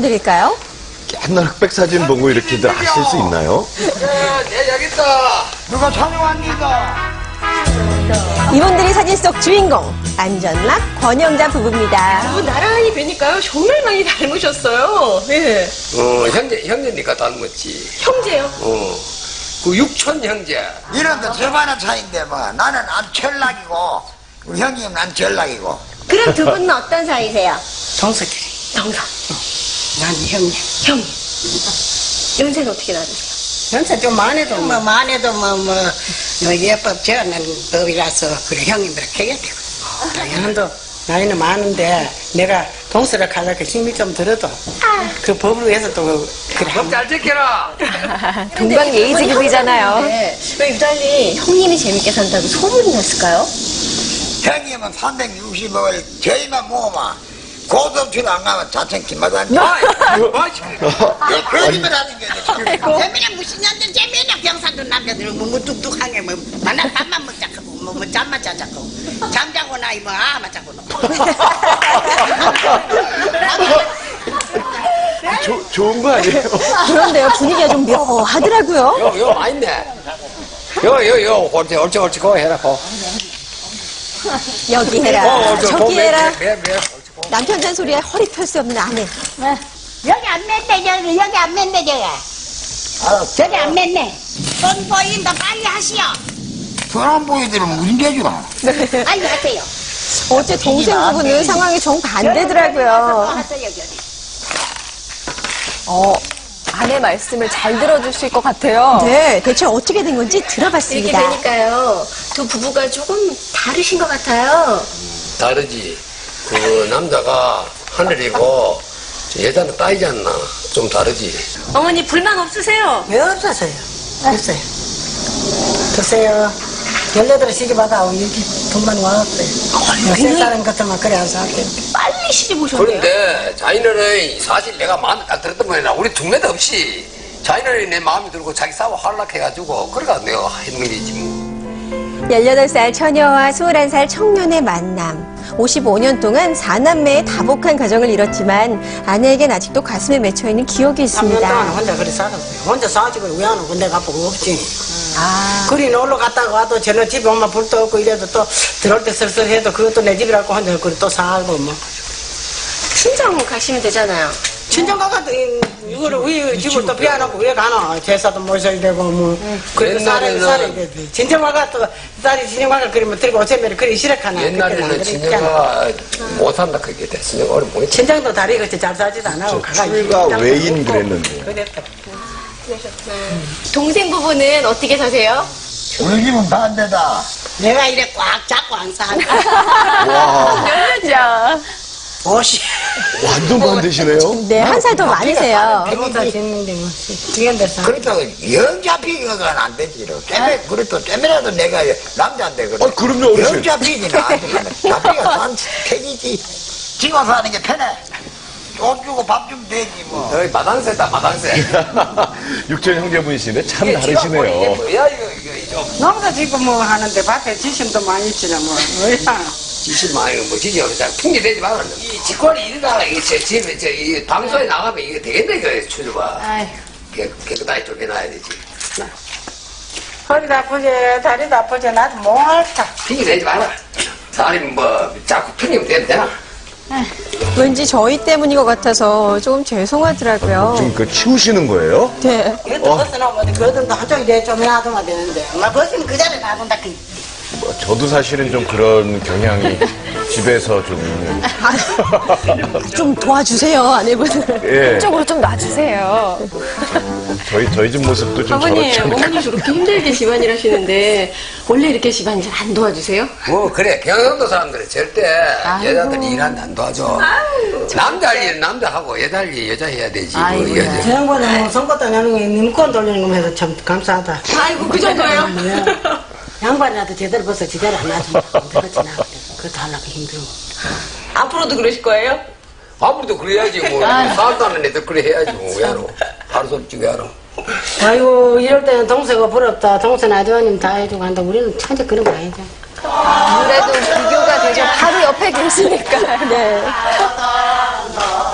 드릴까요? 옛날 흑백 사진 보고 이렇게들 아실 수 있나요? 내 여기 있다. 누가 촬영합니까? 이분들이 사진 속 주인공 안전락, 권영자 부부입니다. 나란히 뵈니까요 정말 많이 닮으셨어요. 예. 형제니까 닮았지. 형제요? 그 육촌 형제. 이런데 절반의 차인데 뭐 나는 안철락이고 우리 형님은 안철락이고. 그럼 두 분은 어떤 사이세요? 동석이. 동서. 난 형님. 형. 연세는 어떻게 나으세요? 연세 좀 많아도 예법 지어낸 법이라서 그래 형님들 해야 되고. 형도 나이는 많은데 내가 동서를 가려고 힘이 좀 들어도 그 법으로 해서 또 그래. 법 잘 지켜라. 동방 예의지국이잖아요. 왜 유달리 형님이 재밌게 산다고 소문이 났을까요? 형님은 360을 저희만 모으면 고속주로 안 가면 자청 김마당. 거짓말 하는 게 재미난 무슨 년들 재미난 경상도 남자들 뭐 뚝뚝하게 뭐 만날 밥만 먹자고 뭐 잠만 자자고 잠자고 나이 뭐 아마 자고 좋은 거 아니에요? 그런데요, 분위기가 좀 묘하더라고요. 요 맛있네. 요 옳지 고 해라 고. 여기 해라, 저기 해라. 매. 남편 잔소리에 허리 펼 수 없는 아내. 여기 안 맸네 여기 안 맸네 저기 안 맸네 돈 보인다 빨리 하시오 돈안 보이들은 무슨 죄주라. 빨리 하세요 어째 동생 부부는 상황이 정반대더라고요. 아내 말씀을 잘 들어주실 것 같아요. 네, 대체 어떻게 된 건지 이렇게 들어봤습니다. 되니까요 두 부부가 조금 다르신 것 같아요. 다르지. 그 남자가 하늘이고 여자는 따이지 않나. 좀 다르지. 어머니 불만 없으세요? 왜 없었어요 없어요 글쎄요 18 시집하다 여기 돈만 와왔어요 세 사람 같으면 그래 안 살게 빨리 시집 오셨네요. 그런데 자기는 사실 내가 마음에 딱 들었던 거야. 우리 둥매도 없이 자기는 내 마음에 들고 자기 싸워 활락해가지고 그래가 내가 했는 거지 뭐. 18살 처녀와 21살 청년의 만남. 55년 동안 4남매의 다복한 가정을 이뤘지만 아내에겐 아직도 가슴에 맺혀있는 기억이 3년 동안 있습니다. 혼자 그래 살았어요 혼자 사지고 왜 안 오고 내가 보고 없지 그리 놀러 갔다가 와도 저는 집에 오면 불도 없고 이래도 또 들어올 때 쓸쓸해도 그것도 내 집이라고 혼자 그래 또 살고 뭐 친정 가시면 되잖아요. 친정 가가도 이거를 왜 집을 또 비워놓고 왜 가나 제사도 모셔야 되고 뭐 그래도 살아야 되지 친정 가가 또 딸이 친정 가가 그러면 들고 오세면 그리 싫어하나 옛날에는 친정가 못한다 그게 됐으면 어려 보이지. 친정도 다리 그렇게 잘 사지도 안 하고 가가 출가 외인 그랬는데. 그랬다 동생 부부는 어떻게 사세요? 우리 집은 반대다. 내가 이래 꽉 잡고 안 사는데 와, 자, 50 완전 반대시네요. 네, 한 살 더 많으세요. 대보다 짓는데 뭐 뒤엔데 사 그렇다고 영 잡히기는 안 되지. 떼매, 그래도 떼매라도 내가 남자인데 그래. 그럼요, 어르신. 영 잡히기는 안 돼. 잡히가 산 택이지. 지고 사는 게 편해. 옷 주고 밥 주면 되지 뭐. 여기 마당새다 마당새. 육전 형제분이신데 참 이게 지가 뭐 이게 다르시네요. 뭐야 이거 좀 농사 짓고 뭐 하는데 밭에 지심도 많이 있지나 뭐 뭐야 지시 많이 뭐 지지 없다 풍기 되지 말아. 이 직권이 이러다가 이게 제 집에 이 방송에 나가면 이게 되겠네 이거 추주가. 깨끗하게 쫓겨나야 되지. 허리도 아프지 다리도 아프지 나도 뭐 할까 핑계 대지 마라. 사람이 뭐 자꾸 핑계면 되나? 왠지 저희 때문인 것 같아서 조금 죄송하더라고요. 지금 그 치우시는 거예요? 네. 이것도 벗어놓으면 그것도 한쪽이 내좀 놔두면 되는데 엄마 벗으면 그 자리에 놔둔다 그 저도 사실은 좀 그런 경향이 집에서 좀 있는. 좀 도와주세요, 아내분을. 예. 한쪽으로 좀 놔주세요. 저희 집 모습도 좀 어머니, 저렇잖아요. 어머니 저렇게 힘들게 집안일 하시는데 원래 이렇게 집안일 잘 안 도와주세요? 뭐 그래 경상도 사람들은 절대 여자들이 일하는데 안 도와줘. 남자 할 일은 남자 하고 여자 할 일 여자 해야 되지. 뭐 여자. 저 양반은 뭐 선거 따내는 거 님권 돌리는 거 해서 참 감사하다 아이고 그 정도예요? 양반이라도 제대로 벗어 제대로 안 놔주면 그렇지 나 그것도 하려고 힘들어 앞으로도 그러실 거예요? 아무래도 그래야지 뭐 사업하는 애들 그래 해야지 뭐 왜 하노. 하루 솔직히 왜 하노. 아이고 이럴 때는 동생가 부럽다 동생 아드님 다 해주고 한다 우리는 천재 그런 거 아니죠 아무래도 비교가 되죠. 바로 옆에 계시니까. 네.